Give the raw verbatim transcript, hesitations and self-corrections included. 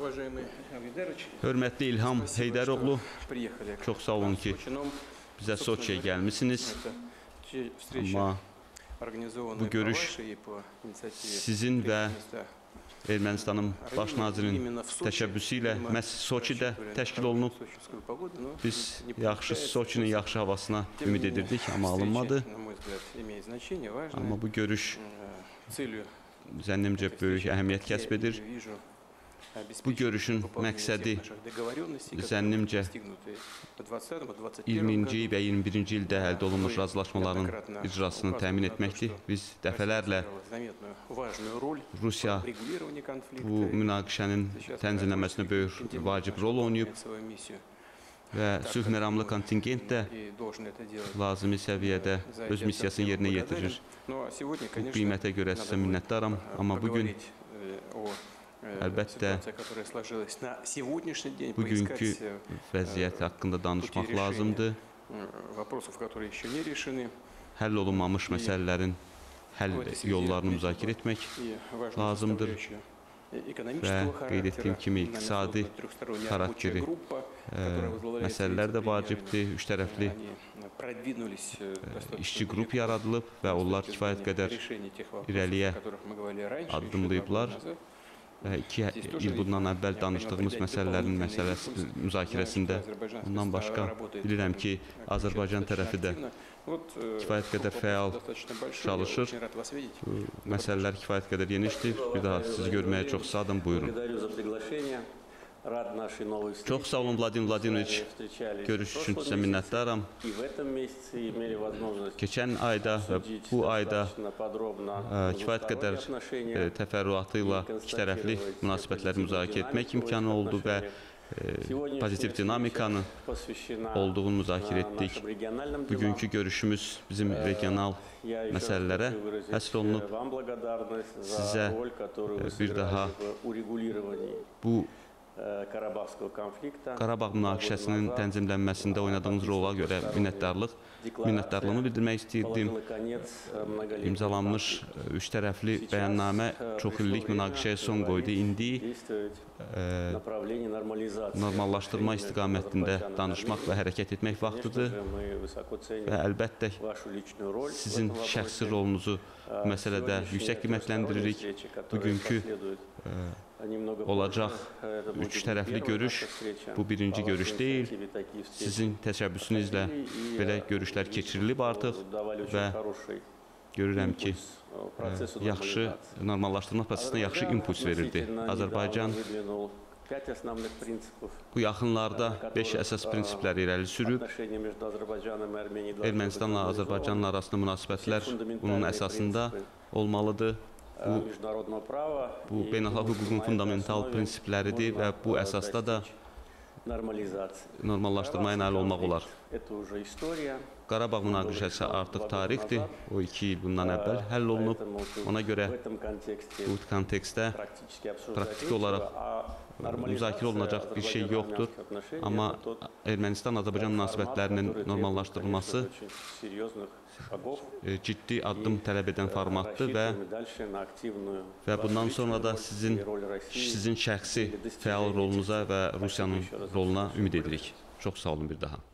Hörmətli İlham Heydəroğlu, çox sağ olun ki, bizə Soçiyə gəlmişsiniz. Amma bu görüş sizin və Ermənistanın baş nazirinin təşəbbüsü ilə məhz Soçidə təşkil olunub. Biz yaxşı Soçinin yaxşı havasına ümid edirdik, amma alınmadı. Amma bu görüş zənnimcə böyük əhəmiyyət kəsb edir. Bu görüşün məqsədi zənnimcə iyirminci və iyirmi birinci ildə əldə olunmuş razılaşmaların icrasını təmin etməkdir. Biz dəfələrlə Rusiya bu münaqişənin tənzimləməsinə böyük vacib rol oynayıb və sülh məramlı kontingent də lazımi səviyyədə öz missiyasını yerinə yetirir. Bu qiymətə görə sizə minnətdaram, amma bugün əlbəttə bugünkü vəziyyət haqqında danışmaq lazımdır. Həll olunmamış məsələlərin həll yollarını müzakirə etmək lazımdır və qeyd etdiyim kimi iqtisadi xarakteri məsələlər də vacibdir. Üç tərəfli işçi qrup yaradılıb və onlar kifayət qədər irəliyə addımlayıblar. İki il bundan əvvəl danışdığımız məsələlərin məsələsi müzakirəsində bundan başqa bilirəm ki, Azərbaycan tərəfi də kifayət qədər fəal çalışır. Məsələlər kifayət qədər genişdir. Bir daha sizi görməyə çox sadım, buyurun. Çox sağ olun Vladimir Vladimiroviç, görüş üçün sizə minnətdaram. Keçən ayda və bu ayda kifayət qədər təfərrüatı ilə iki tərəfli münasibətləri müzakirə etmək imkanı oldu və pozitiv dinamikanın olduğunu müzakirə etdik. Bugünkü görüşümüz bizim regional məsələlərə həsr olunub. Sizə bir daha bu Qarabağ münaqişəsinin tənzimlənməsində oynadığınız rola görə minnətdarlıq, minnətdarlığımı bildirmək istəyirdim. İmzalanmış üç tərəfli bəyannamə çox illik münaqişəyə son qoydu. İndi normallaşdırma istiqamətində danışmaq və hərəkət etmək vaxtıdır və əlbəttə sizin şəxsi rolunuzu məsələdə yüksək qiymətləndiririk. Bugünkü olacaq üç tərəfli görüş bu birinci görüş deyil. Sizin təşəbbüsünüzlə belə görüşlər keçirilib artıq və görürəm ki, yaxşı normallaşdırma prosesinə yaxşı impuls verirdi. Azərbaycan bu yaxınlarda beş əsas prinsipləri irəli sürüb. Ermənistanla Azərbaycanla arasında münasibətlər bunun əsasında olmalıdır. Bu, bu beynəlxalq hüququn fundamental prinsipləridir və bu əsasda da normallaşdırmaya nail olmaq olar. Qarabağ münaqişəsi artıq tarixdir. O iki il bundan əvvəl həll olunub. Ona görə bu kontekstdə praktik olaraq müzakirə olunacaq bir şey yoxdur. Amma Ermənistan-Azərbaycan münasibətlərinin normallaşdırılması ciddi addım tələb edən formatdır və, və bundan sonra da sizin, sizin şəxsi fəal rolunuza və Rusiyanın roluna ümid edirik. Çox sağ olun bir daha.